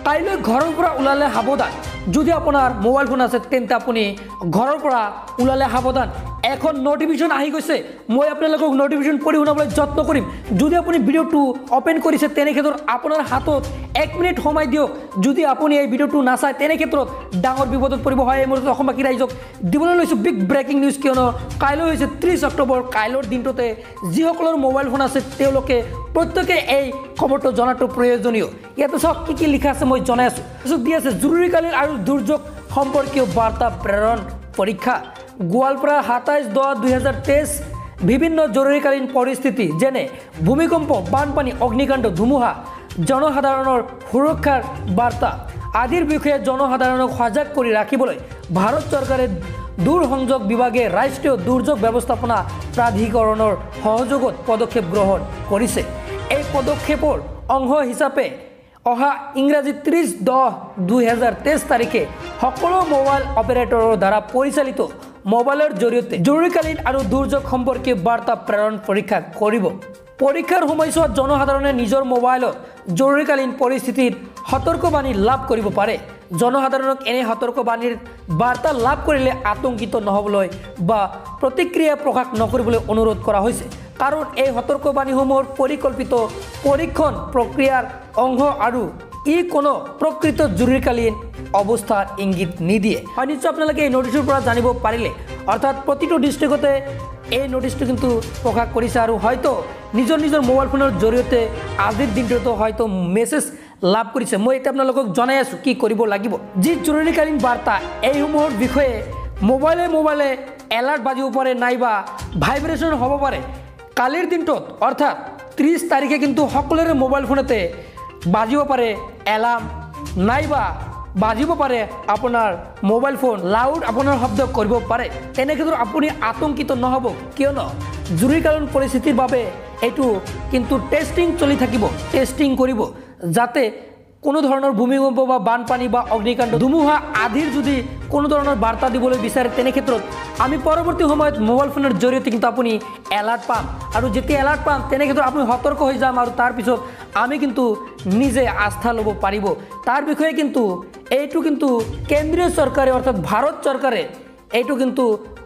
কাইলৈ ঘৰৰ পৰা ওলালে সাৱধান যদি আপোনাৰ মোবাইল ফোন আছে তেন্তে আপুনি ঘৰৰ পৰা ওলালে সাৱধান এখন নোটিফিকেশন আহি গৈছে মই আপোনালোকক নোটিফিকেশন পঢ়ি শুনাবলৈ যত্ন কৰিম যদি আপুনি ভিডিওটো ওপেন কৰিছে তেনে ক্ষেত্ৰত আপোনাৰ হাতত 1 মিনিট সময় দিয়ক যদি আপুনি এই ভিডিওটো নাচায় তেনে ক্ষেত্ৰত ডাঙৰ বিপদত পৰিব হয় এই মুহূৰ্তত অসমবাসী ৰাইজক দিবলৈ লৈছো বিগ ব্ৰেকিং নিউজ কিয়নো কাইলৈ হৈছে 30 অক্টোবৰ কাইলৈৰ দিনটোতে যিসকলৰ মোবাইল ফোন আছে তেওঁলোকে প্ৰত্যেকে এই খবৰটো জনাটো প্ৰয়োজনীয় ইয়াতে সব কি লিখা আছে মই জনাই আছো দি আছে জৰুৰীকালীন আৰু দুৰ্যোগ সম্পৰ্কীয় বাৰ্তা প্ৰেৰণ পৰীক্ষা গোৱালপাৰা 27/10/2023 বিভিন্ন জৰুৰীকালীন পৰিস্থিতি যেনে ভূমিকম্প বানপানী অগ্নিকাণ্ড ধুমুহা জনসাধাৰণৰ সুৰক্ষাৰ বাৰ্তা আদিৰ বিষয়ে জনসাধাৰণক সজাগ কৰি ৰাখিবলৈ ভাৰত চৰকাৰে দূৰসংযোগ বিভাগে ৰাষ্ট্ৰীয় দুৰ্যোগ ব্যৱস্থাপনা প্ৰাধিকৰণৰ সহযোগত পদক্ষেপ গ্ৰহণ কৰিছে এই পদক্ষেপৰ অংশ হিচাপে অহা ইংৰাজী 30/10/2023 তাৰিখে সকলো মোবাইল অপাৰেটৰৰ দ্বাৰা পৰিচালিত মোবাইলৰ জৰিয়তে জৰুৰীকালীন আৰু দুৰ্যোগ সম্পৰ্কীয় বাৰ্তা প্ৰেৰণ পৰীক্ষা কৰিব পৰীক্ষাৰ সময়ছোৱাত জনসাধাৰণে নিজৰ মোবাইলত জৰুৰীকালীন পৰিস্থিতিৰ সতৰ্কবাণী লাভ কৰিব পাৰে জনসাধাৰণক এনে সতৰ্কবাণীৰ বাৰ্তা লাভ কৰিলে আতংকিত নহবলৈ বা প্ৰতিক্ৰিয়া প্ৰকাশ নকৰিবলৈ অনুৰোধ কৰা হৈছে কাৰণ এই সতৰ্কবাণীসমূহৰ পৰিকল্পিত পৰীক্ষণ প্ৰক্ৰিয়াৰ অংশ আৰু ই কোনো প্ৰকৃত জৰুৰীকালীন অৱস্থাৰ ইংগিত নিদিয়ে হয় নিশ্চয় আপোনালোকে এই নোটিছৰ পৰা জানিব পাৰিলে অৰ্থাৎ প্ৰতিটো ডিষ্ট্ৰিক্টতে এই নোটিছটো কিন্তু প্ৰকাশ কৰিছে আৰু হয়তো নিজৰ মোবাইল ফোনৰ জৰিয়তে আজিৰ দিনটোতো হয়তো মেছেজ লাভ কৰিছে মই এতিয়া আপোনালোকক জনাই আছো কি কৰিব লাগিব যি জৰুৰীকালীন বাৰ্তা এইসমূহৰ বিষয়ে মোবাইলে এলাৰ্ট বাজিব পাৰে নাইবা ভাইব্ৰেশ্যন হ'ব পাৰে কালিৰ দিনটোত অৰ্থাৎ 30 তাৰিখে কিন্তু সকলোৰে মোবাইল ফোনতে বাজিব পাৰে এলাৰ্ম নাইবা বাজিব পাৰে আপোনাৰ মোবাইল ফোন লাউড আপোনাৰ শব্দ কৰিব পাৰে তেনে ক্ষেত্ৰত আপুনি আতংকিত নহব কিয়নো জৰুৰীকালীন পৰিস্থিতিৰ বাবে এইটো কিন্তু টেষ্টিং চলি থাকিব টেষ্টিং কৰিব যাতে কোনো ধৰণৰ ভূমিকম্প বা বানপানী বা অগ্নিকাণ্ড ধুমুহা আদিৰ যদি কোনো ধৰণৰ বাৰ্তা দিবলৈ বিচাৰে তেনে ক্ষেত্ৰত আমি পৰৱৰ্তী সময়ত মোবাইল ফোনৰ জৰিয়তে কিন্তু আপুনি এলাৰ্ট পাম আৰু যেতিয়া এলাৰ্ট পাম তেনে ক্ষেত্ৰত আপুনি সতৰ্ক হৈ যাম আৰু তাৰ পিছত আমি কিন্তু নিজে আস্থা ল'ব পাৰিব তাৰ বিষয়ে কিন্তু এইটো কিন্তু কেন্দ্ৰীয় চৰকাৰে অৰ্থাৎ ভাৰত চৰকাৰে এইটো কিন্তু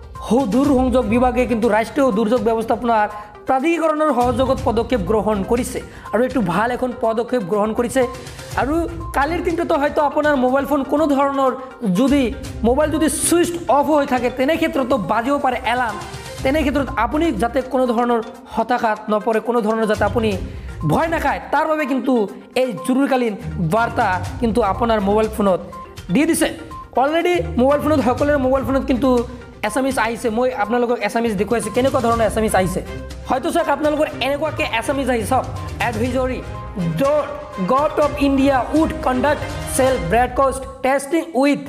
দূৰসংযোগ বিভাগে কিন্তু ৰাষ্ট্ৰীয় দুৰ্যোগ ব্যৱস্থাপনাৰ প্ৰাধিকৰণৰ সহযোগত পদক্ষেপ গ্ৰহণ কৰিছে আৰু এইটো ভাল এখন পদক্ষেপ গ্ৰহণ কৰিছে আৰু কালিৰ দিনটোতো হয়তো আপোনাৰ মোবাইল ফোন কোনো ধৰণৰ যদি মোবাইল যদি সুইচ অফ হৈ থাকে তেনে ক্ষেত্ৰতো বাজিব পাৰে এলাৰ্ম তেনে ক্ষেত্ৰত আপুনি যাতে কোনো ধৰণৰ হতাশাত নপৰে কোনো ধৰণৰ যাতে আপুনি ভয় নাখায় তাৰ বাবে কিন্তু এই জৰুৰীকালীন বাৰ্তা কিন্তু আপোনাৰ মোবাইল ফোনত দি দিছে অলৰেডি মোবাইল ফোনত সকলোৰে মোবাইল ফোনত কিন্তু এছামিজ আহিছে মই আপোনালোকক এছামিজ দেখুৱাইছোঁ কেনেকুৱা ধৰণৰ এছামিজ আহিছে হয়তো চাওক আপোনালোকৰ এনেকুৱাকৈ এছামিজ আহিছে চাওক advisory government of India would conduct cell broadcast testing with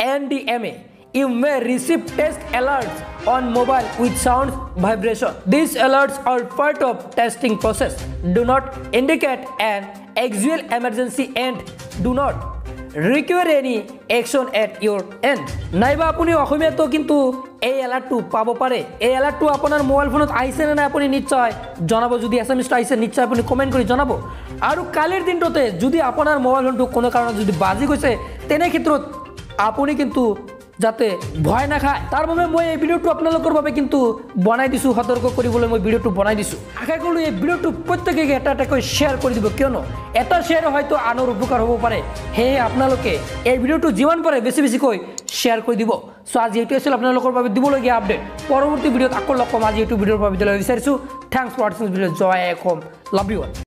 NDMA you may receive test alerts on mobile with sound vibration these alerts are part of testing process do not indicate an actual emergency and do not require any action at your end নাইবা আপুনি অসমীয়াতো কিন্তু এই এলাৰ্টটো পাব পাৰে এই এলাৰ্টটো আপোনাৰ mobile ফোনত আহিছে নে নাই আপুনি নিশ্চয় জনাব যদি এছএমএছটো আহিছে নিশ্চয় আপুনি কমেন্ট কৰি জনাব আৰু কালিৰ দিনটোতে যদি আপোনাৰ মোবাইল ফোনটো কোনো কাৰণত যদি বাজি গৈছে তেনে ক্ষেত্ৰত আপুনি কিন্তু যাতে ভয় নাখায় তাৰ বাবে মই এই ভিডিওটো আপোনালোকৰ বাবে কিন্তু বনাই দিছো সতৰ্ক কৰিবলৈ মই ভিডিওটো বনাই দিছো আশা কৰোঁ এই ভিডিওটো প্ৰত্যেককে এটা শেয়াৰ কৰি দিব কিয়নো এটা শেয়াৰ হয়তো আনৰ উপকাৰ হ'ব পাৰে হে আপোনালোকে এই ভিডিওটো যিমান পাৰে বেছিকৈ শেয়াৰ কৰি দিব সো আজি এইটো আছিল আপোনালোকৰ বাবে দিবলগীয়া আপডেট পৰৱৰ্তী ভিডিওত আকৌ লগ পাম আজি এইটো ভিডিওৰ বাবে দিবলৈ বিচাৰিছো থ্যাঙ্কস ফৰ ওয়াচিং ভিডিও জয় অসম লাভ ইউ